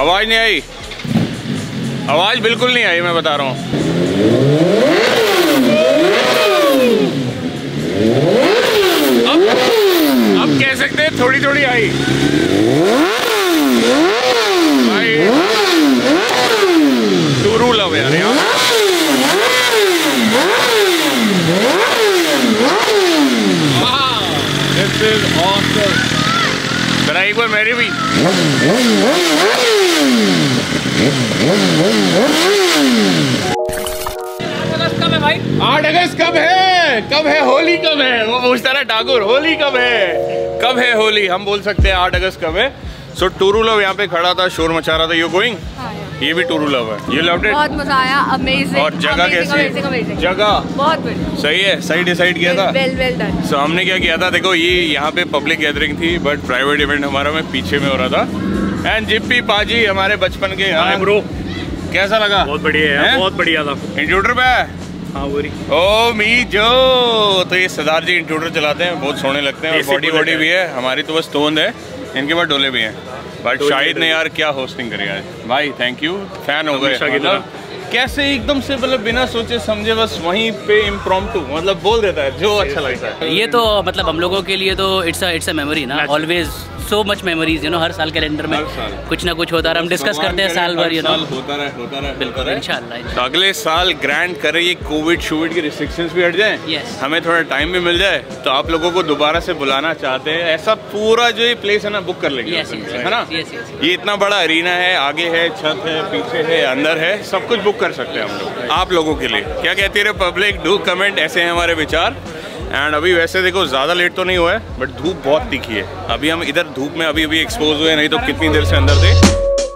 आवाज नहीं आई, आवाज बिल्कुल नहीं आई, मैं बता रहा हूँ। अब कह सकते हैं थोड़ी थोड़ी आई भाई। टूरू लव यार यहाँ। This is awesome। जरा एक बार मेरी भी। 8 अगस्त कब है? कब है होली? कब है? वो पूछता ना ठाकुर, होली कब है? कब है होली? हम बोल सकते हैं 8 अगस्त कब है। सो टूरू लव यहाँ पे खड़ा था, शोर मचा रहा था। You going? ये भी टूरू लव है। You loved it? बहुत मजा आया, अमेजिंग। और जगह कैसी? जगह बहुत बढ़िया, सही है, सही डिसाइड किया था। Well done. सो हमने क्या किया था, देखो ये यहाँ पे पब्लिक गैदरिंग थी बट प्राइवेट इवेंट हमारा में पीछे में हो रहा था। एंड जिप्पी पाजी हमारे बचपन के। हां ब्रो, कैसा लगा? बहुत बढ़िया है, बहुत बढ़िया था। इंट्रूडर पे हाँ ओ मी जो, तो ये सरदार जी इंट्रूडर चलाते हैं, बहुत सोने लगते हैं और बॉडी भी है। हमारी तो बस तोंद है, इनके पास डोले भी हैं। बट शाहिद ने यार क्या होस्टिंग करी आज भाई, थैंक यू। फैन हो गए मतलब कैसे एकदम से, मतलब बिना सोचे समझे बस वहीं पे इम्प्रॉम्प्टू मतलब बोल देता है जो अच्छा लगता है। ये तो मतलब हम लोगों के लिए तो इट्स अ मेमोरी ना, always so much memories, you know. हर साल कैलेंडर में कुछ ना कुछ होता रहा, हम डिस्कस करते हैं साल भर, यू नो। होता रहे बिल्कुल, इंशाल्लाह। अगले साल ग्रैंड करें, ये कोविड शोविड की रिस्ट्रिक्शंस भी हट जाए, हमें थोड़ा टाइम भी मिल जाए, तो आप लोगों को दोबारा से बुलाना चाहते हैं। ऐसा पूरा जो ये प्लेस है ना बुक कर लेंगे, है ना। ये इतना बड़ा अरीना है, आगे है, छत है, पीछे है, अंदर है, सब कुछ बुक कर सकते हैं हम लोग आप लोगों के लिए। क्या कहती है पब्लिक? डू कमेंट, ऐसे हैं हमारे विचार। एंड अभी वैसे देखो ज़्यादा लेट तो नहीं हुआ है बट धूप बहुत तीखी है। अभी हम इधर धूप में अभी एक्सपोज हुए, नहीं तो कितनी देर से अंदर थे।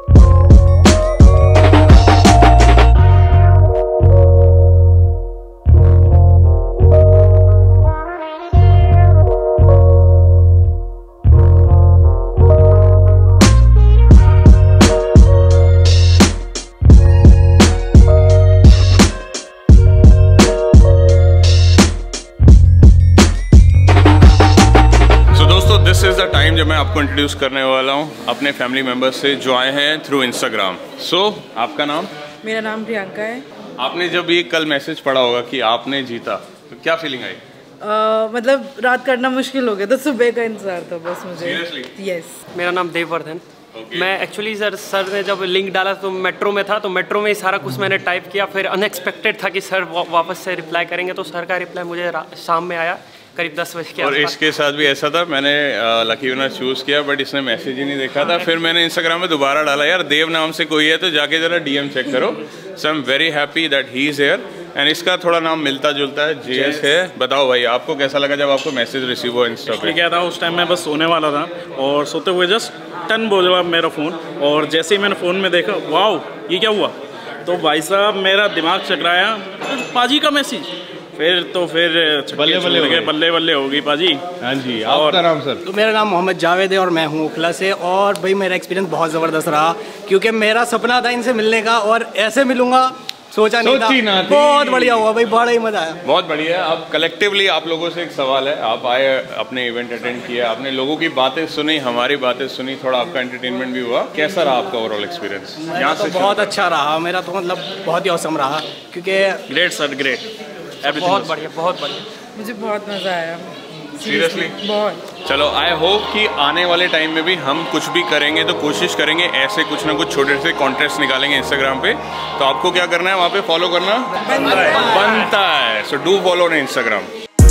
जब मैं आपको इंट्रोड्यूस करने वाला हूँ अपने फैमिली मेम्बर्स से जो आए हैं थ्रू इंस्टाग्राम। सो आपका नाम? मेरा नाम प्रियंका है। आपने जब ये कल मैसेज पढ़ा होगा कि आपने जीता, तो क्या फीलिंग आई? मतलब रात काटना मुश्किल हो गया, तो सुबह का इंतजार था बस मुझे। यस। मेरा नाम देववर्धन। मैं एक्चुअली सर ने जब लिंक डाला तो मेट्रो में था, तो मेट्रो में ही सारा कुछ मैंने टाइप किया। फिर अनएक्सपेक्टेड था कि सर वापस से रिप्लाई करेंगे, तो सर का रिप्लाई मुझे शाम में आया करीब 10 बजे के आसपास। और इसके साथ भी ऐसा था, मैंने लकी विनर चूज़ किया बट इसने मैसेज ही नहीं देखा था। फिर मैंने इंस्टाग्राम में दोबारा डाला, यार देव नाम से कोई है तो जाके ज़रा डीएम चेक करो। So I am very happy that he is here. And इसका थोड़ा नाम मिलता जुलता है, जेएस है। बताओ भाई आपको कैसा लगा जब आपको मैसेज रिसीव हुआ इंस्टा पे? क्या था, उस टाइम मैं बस सोने वाला था और सोते हुए जस्ट टन बोला मेरा फ़ोन, और जैसे ही मैंने फ़ोन में देखा, वाओ ये क्या हुआ, तो भाई साहब मेरा दिमाग चकराया, पाजी का मैसेज। फिर बल्ले बल्ले होगी पाजी। हाँ जी, आपका नाम सर? तो मेरा नाम मोहम्मद जावेद है और मैं हूँ ओखला से। और भाई मेरा एक्सपीरियंस बहुत ज़बरदस्त रहा, क्योंकि मेरा सपना था इनसे मिलने का और ऐसे मिलूंगा सोचा नहीं था। बहुत बढ़िया हुआ भाई, बड़ा ही मजा आया। बहुत बढ़िया। अब कलेक्टिवली आप लोगों से एक सवाल है, आप आए, अपने इवेंट अटेंड किया, आपने लोगों की बातें सुनी, हमारी बातें सुनी, थोड़ा आपका एंटरटेनमेट भी हुआ। कैसा रहा आपका ओवरऑल एक्सपीरियंस? यहाँ से बहुत अच्छा रहा मेरा, तो मतलब बहुत ही औसम रहा, क्योंकि ग्रेट सर, ग्रेट, बहुत बढ़िया, बहुत बढ़िया। मुझे बहुत मजा आया, सीरियसली बहुत। चलो आई होप कि आने वाले टाइम में भी हम कुछ भी करेंगे तो कोशिश करेंगे ऐसे कुछ ना कुछ छोटे से कॉन्टेस्ट निकालेंगे इंस्टाग्राम पे। तो आपको क्या करना है, वहाँ पे फॉलो करना बनता है। So do follow on Instagram.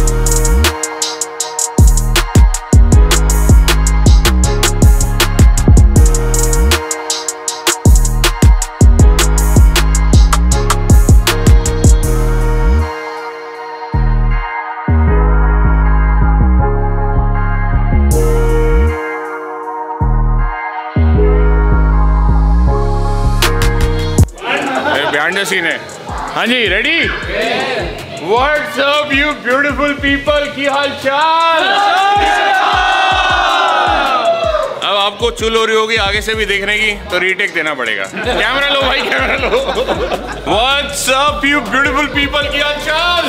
Scene है। हाँ जी, ready? What's up you beautiful people, की हाल चाल? अब आपको चुल हो रही होगी आगे से भी देखने की, तो रीटेक देना पड़ेगा। कैमरा लो भाई, कैमरा लो। What's up you beautiful people, की हाल चाल?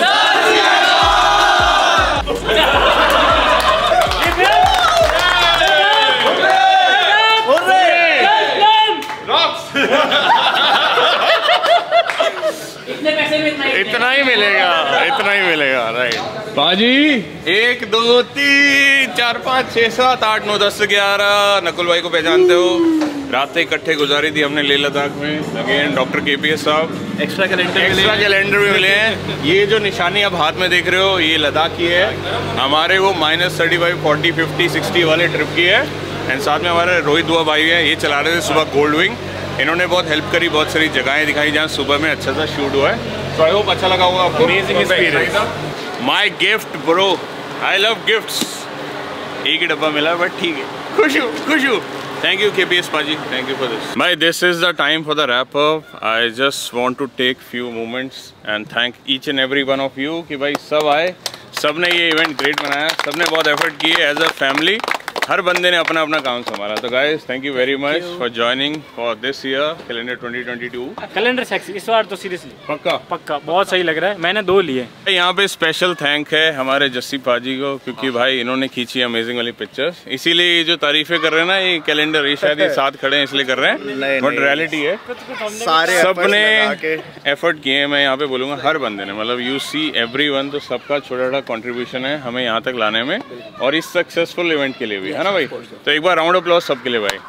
पाजी 1 2 3 4 5 6 7 8 9 10 11 नकुल भाई को पहचानते हो, रातें इकट्ठे गुजारी थी हमने लेह लद्दाख में। अगेन डॉक्टर KPS साहब एक्स्ट्रा कैलेंडर भी मिले हैं। ये जो निशानी आप हाथ में देख रहे हो ये लद्दाख की है, हमारे वो -35 40 50 60 वाले ट्रिप की है। एंड साथ में हमारे रोहित दुआ भाई है, ये चला रहे थे सुबह गोल्ड विंग, इन्होंने बहुत हेल्प करी, बहुत सारी जगहें दिखाई जहाँ सुबह में अच्छा सा शूट हुआ है। तो आई होप अच्छा लगा होगा आपको। Amazing experience. My gift bro, I love gifts. एक ही डब्बा मिला बट ठीक है, खुश हूँ। Thank you KPS Paji, thank you for this. Bhai, this is the time for the wrap up. I just want to take few moments and thank each and every one of you कि भाई सब आए, सब ने ये event great बनाया, सब ने बहुत एफर्ट किए एज अ फैमिली, हर बंदे ने अपना अपना काम संभाला। तो guys thank you very much for joining for this year calendar 2022। Calendar sexy इस बार तो सीरियसली पक्का बहुत सही लग रहा है, मैंने 2 लिए। यहाँ पे स्पेशल थैंक है हमारे जस्सी पाजी को, क्योंकि भाई इन्होंने खींची अमेजिंग वाली पिक्चर्स, इसीलिए ये जो तारीफें कर रहे हैं ना ये कैलेंडर, ये शायद ये साथ खड़े हैं इसलिए कर रहे हैं, बट रियलिटी है सारे सबने एफर्ट किए हैं। मैं यहाँ पे बोलूँगा हर बंदे ने, मतलब यू सी एवरीवन, तो सबका छोटा छोटा कॉन्ट्रीब्यूशन है हमें यहाँ तक लाने में और इस सक्सेसफुल इवेंट के लिए भी, है ना भाई। तो एक बार राउंड ऑफ अप्लॉज सबके लिए भाई।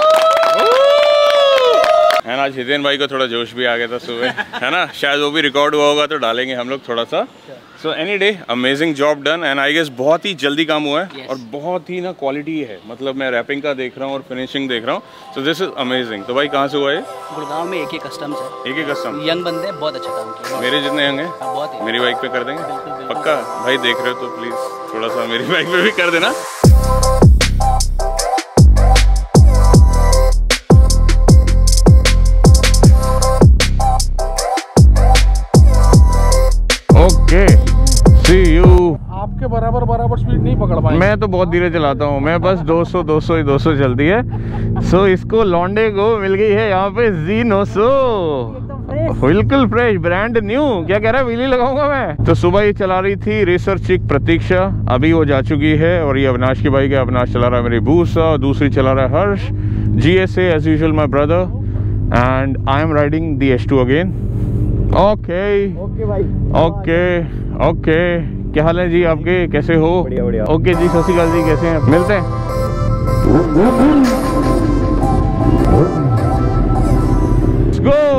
है ना, आज हितेन भाई को थोड़ा जोश भी आ गया था सुबह, है ना, शायद वो भी रिकॉर्ड हुआ होगा तो डालेंगे हम लोग थोड़ा सा। So any day amazing job done and I guess बहुत ही जल्दी काम हुआ है और बहुत ही ना क्वालिटी है, मतलब मैं रैपिंग का देख रहा हूँ और फिनिशिंग देख रहा हूँ, सो दिस इज अमेजिंग। तो भाई कहाँ से हुआ है? गुड़गांव में। एक ही कस्टम्स है, एक ही कस्टम, यंग बंदे बहुत अच्छा काम किया, मेरे जितने यंग हैं बहुत, मेरी बाइक पे कर देंगे पक्का भाई, देख रहे हो तो प्लीज थोड़ा सा मेरी बाइक पे भी कर देना। Okay see you. आपके बराबर स्पीड नहीं पकड़ पाए, मैं तो बहुत धीरे चलाता हूँ, मैं बस 200 चलती है। सो इसको लौंडे को मिल गई है यहाँ पे Z900, बिल्कुल फ्रेश ब्रांड न्यू। क्या कह रहा है, व्हीली लगाऊंगा मैं। तो सुबह ये चला रही थी रेसर चिक प्रतीक्षा, अभी वो जा चुकी है और ये अविनाश की बाइक है, अविनाश चला रहा है मेरी बूसा, दूसरी चला रहा है Harsh, GSA as usual my brother and I am riding the S2 again. Okay भाई, ओके क्या हाल है जी आपके, कैसे हो? बढ़िया। ओके जी, सत श्री अकाल जी, कैसे हैं? मिलते हैं। Let's go।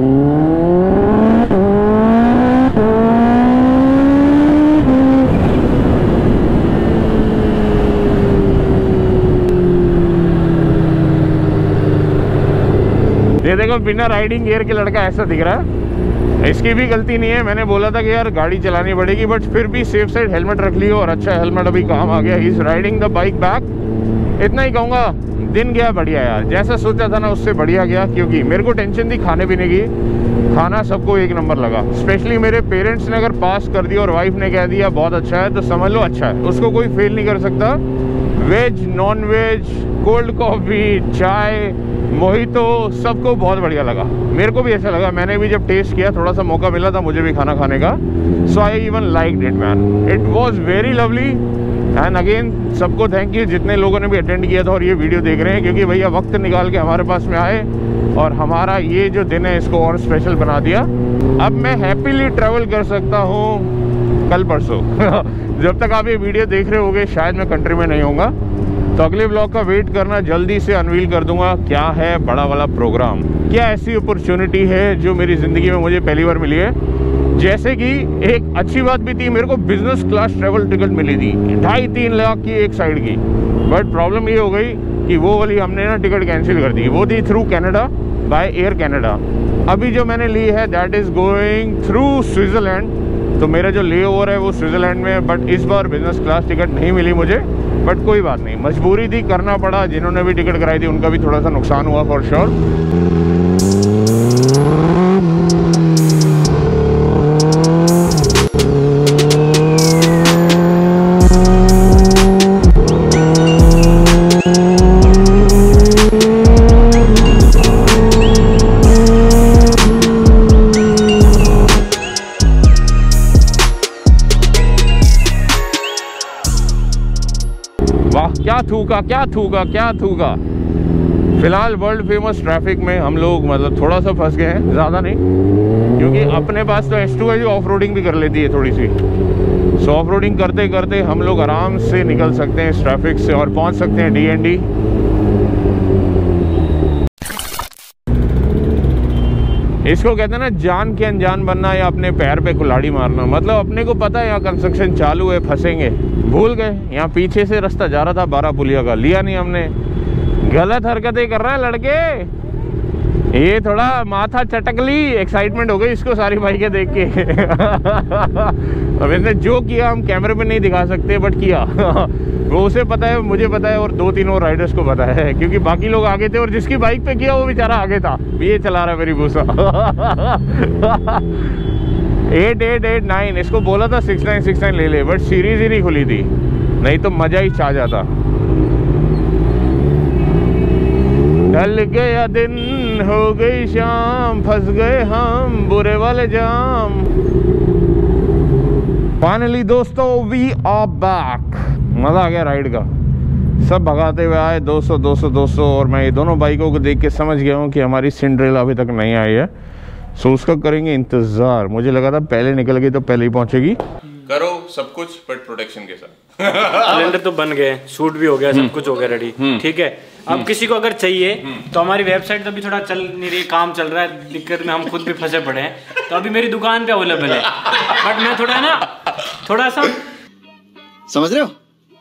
ये देखो बिना राइडिंग गियर के लड़का ऐसा दिख रहा है, इसकी भी गलती नहीं है, मैंने बोला था कि यार गाड़ी चलानी पड़ेगी, बट फिर भी सेफ साइड हेलमेट रख लियो और अच्छा हेलमेट अभी काम आ गया। He is riding the bike back. इतना ही कहूँगा, दिन गया बढ़िया यार, जैसा सोचा था ना उससे बढ़िया गया, क्योंकि मेरे को टेंशन थी खाने पीने की, खाना सबको एक नंबर लगा। स्पेशली मेरे पेरेंट्स ने अगर पास कर दिया और वाइफ ने कह दिया बहुत अच्छा है, तो समझ लो अच्छा है, उसको कोई फेल नहीं कर सकता। Veg non veg, cold coffee, चाय, मोहितो, सबको बहुत बढ़िया लगा, मेरे को भी ऐसा लगा। मैंने भी जब टेस्ट किया, थोड़ा सा मौका मिला था मुझे भी खाना खाने का, so I even liked it man, it was very lovely. And again सबको थैंक यू जितने लोगों ने भी अटेंड किया था और ये वीडियो देख रहे हैं, क्योंकि भैया वक्त निकाल के हमारे पास में आए और हमारा ये जो दिन है इसको और स्पेशल बना दिया। अब मैं हैप्पीली ट्रैवल कर सकता हूँ कल परसों जब तक आप ये वीडियो देख रहे होगे शायद मैं कंट्री में नहीं होऊंगा, तो अगले ब्लॉग का वेट करना, जल्दी से अनवील कर दूंगा क्या है बड़ा वाला प्रोग्राम, क्या ऐसी अपॉर्चुनिटी है जो मेरी ज़िंदगी में मुझे पहली बार मिली है। जैसे कि एक अच्छी बात भी थी, मेरे को बिजनेस क्लास ट्रैवल टिकट मिली थी 2.5-3 लाख की एक साइड की, बट प्रॉब्लम ये हो गई कि वो वाली हमने ना टिकट कैंसिल कर दी, वो थी through Canada by Air Canada. अभी जो मैंने ली है that is going through Switzerland, तो मेरा जो ले ओवर है वो स्विट्ज़रलैंड में, बट इस बार बिजनेस क्लास टिकट नहीं मिली मुझे, बट कोई बात नहीं, मजबूरी थी, करना पड़ा। जिन्होंने भी टिकट कराई थी उनका भी थोड़ा सा नुकसान हुआ फॉर श्योर। क्या थूका फिलहाल वर्ल्ड फेमस ट्रैफिक में हम लोग मतलब थोड़ा सा फंस गए हैं, ज़्यादा नहीं, क्योंकि अपने पास तो S2 है जो ऑफ रोडिंग भी कर लेती है थोड़ी सी। सो ऑफ रोडिंग करते करते हम लोग आराम से निकल सकते हैं इस ट्रैफिक से और पहुंच सकते हैं DND। इसको कहते हैं ना जान के अनजान बनना या अपने पैर पे कुल्हाड़ी मारना। मतलब अपने को पता है यहाँ कंस्ट्रक्शन चालू है, फंसेंगे, भूल गए यहाँ पीछे से रास्ता जा रहा था 12 पुलिया का, लिया नहीं हमने। गलत हरकतें कर रहा है लड़के, ये थोड़ा माथा चटक ली, एक्साइटमेंट हो गई इसको सारी बाइकें देख के। अब इसने जो किया हम कैमरे पे नहीं दिखा सकते, बट किया। वो उसे पता है, मुझे पता है, और 2-3 और राइडर्स को पता है, क्योंकि बाकी लोग आगे थे और जिसकी बाइक पे किया वो बेचारा आगे था। ये चला रहा है मेरी भूसा। 8889 इसको बोला था 6969 ले ले, बट सीरीज ही नहीं खुली थी, नहीं तो मजा ही छा जाता। ढल गया दिन हो गई शाम, फंस गए हम बुरे वाले जाम। फाइनली दोस्तों वी आर बैक। मज़ा आ गया राइड का, सब भगाते हुए आए 200 200 200, और मैं ये दोनों बाइकों को देख के समझ गया हूँ कि हमारी सिंड्रेला अभी तक नहीं आई है। सो उसका करेंगे इंतज़ार। मुझे लगा था पहले निकल गई तो पहले ही पहुँचेगी। करो सब कुछ बट प्रोटेक्शन के साथ। कैलेंडर तो बन गए, शूट भी हो गया, सब कुछ हो गया रेडी, ठीक है। अब किसी को अगर चाहिए तो हमारी वेबसाइट अभी थोड़ा चल नहीं रही, काम चल रहा है, दिक्कत में हम खुद भी फंसे पड़े हैं, तो अभी मेरी दुकान पे अवेलेबल है। बट मैं थोड़ा सा समझ रहे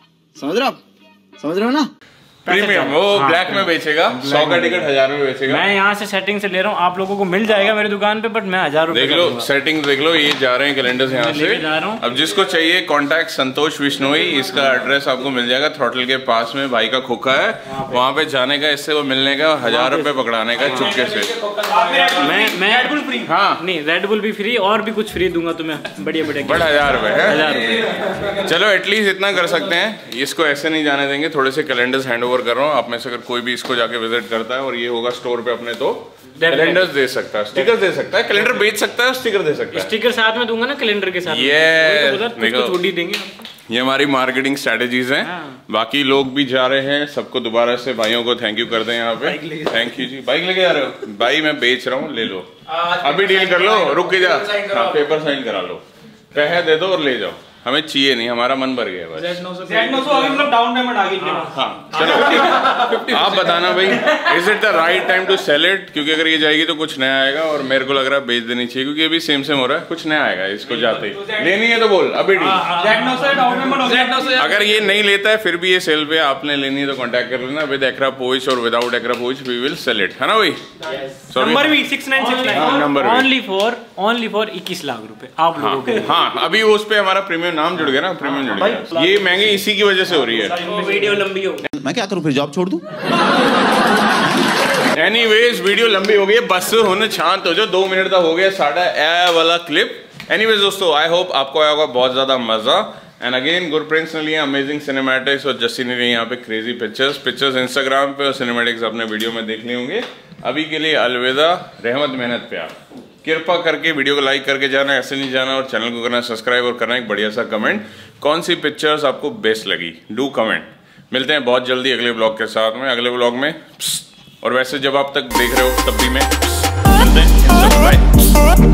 हो ना, प्रीमियम वो ब्लैक में बेचेगा, 100 का टिकट 1000 में बेचेगा। मैं यहाँ से सेटिंग से ले रहा हूँ, आप लोगों को मिल जाएगा मेरी दुकान पे, बट मैं 1000 रुपए देख लो, सेटिंग देख लो, ये जा रहे हैं कैलेंडर यहाँ से। अब जिसको चाहिए कॉन्टैक्ट संतोष विश्नोई, इसका एड्रेस आपको मिल जाएगा थ्रॉटल के पास में, भाई का खोखा है, वहाँ पे जाने का, इससे वो मिलने का, 1000 रुपए पकड़ाने का चुपके से। मैं रेड बुल फ्री, हाँ नहीं रेड बुल भी फ्री, और भी कुछ फ्री दूंगा तुम्हें, बढ़िया बढ़िया, बट 1000 रुपए है, 1000 रुपए। चलो एटलीस्ट इतना कर सकते हैं, इसको ऐसे नहीं जाने देंगे। थोड़े से कैलेंडर्स हैंड ओवर कर रहा हूँ, आप में से अगर कोई भी इसको जाके विजिट करता है और ये होगा स्टोर पे अपने, तो कैलेंडर्स दे सकता है, स्टिकर दे सकता है, कैलेंडर बेच सकता है, स्टिकर दे सकता है। स्टिकर साथ में दूंगा ना कैलेंडर के साथ, ये छुट्टी देंगे। ये हमारी मार्केटिंग स्ट्रेटेजीज हैं। बाकी लोग भी जा रहे हैं, सबको दोबारा से भाइयों को थैंक यू कर दें यहाँ पे। Thank you ji. बाइक लेके जा रहे हो? भाई मैं बेच रहा हूँ, ले लो, अभी डील कर लो, रुक के जा, पेपर साइन करा लो, पैसे दे दो और ले जाओ, हमें चाहिए नहीं, हमारा मन भर गया बस। डाउन पेमेंट आ गई। हाँ चलो आप बताना भाई, is it the right time to sell it? क्योंकि अगर ये जाएगी तो कुछ नया आएगा, और मेरे को लग रहा है बेच देनी चाहिए, क्योंकि अभी सेम हो रहा है, कुछ नया आएगा इसको जाते ही। लेनी है तो बोल, अभी अगर ये नहीं लेता है फिर भी ये सेल पे, आपने लेनी है तो कॉन्टैक्ट कर लेना, विद एक्रा पोइच और without Akrapovic we will sell it, है ना भाई? नंबर भी 6969, नंबर ओनली फॉर 21 लाख रुपए आप लोगों के। हाँ अभी उस पे हमारा प्रीमियम नाम जुड़ गया ना, प्रीमियम जुड़ गया। ये महंगी इसी की वजह से हो रही है। वीडियो लंबी हो, मैं क्या करूं फिर, जॉब छोड़ दूं? एनीवेज वीडियो लंबी हो गई, बस होने शांत हो जाओ, 2 मिनट का हो गया साढ़ा ए वाला क्लिप। एनीवेज दोस्तों, आई होप आपको आया होगा बहुत ज्यादा मजा। एंड अगेन गुरप्रिंस ने लिया अमेजिंग सिनेमैटिक्स, और जस्सी ने लिया यहाँ पे क्रेजी पिक्चर्स इंस्टाग्राम पे, और सिनेमैटिक्स आपने वीडियो में देख लिए होंगे। अभी के लिए अलविदा, रहमत मेहनत प्यार। कृपा करके वीडियो को लाइक करके जाना, ऐसे नहीं जाना, और चैनल को करना सब्सक्राइब, और करना एक बढ़िया सा कमेंट, कौन सी पिक्चर्स आपको बेस्ट लगी, डू कमेंट। मिलते हैं बहुत जल्दी अगले ब्लॉग के साथ में, अगले ब्लॉग में। और वैसे जब आप तक देख रहे हो तब भी मैं मिलते हैं, बाय।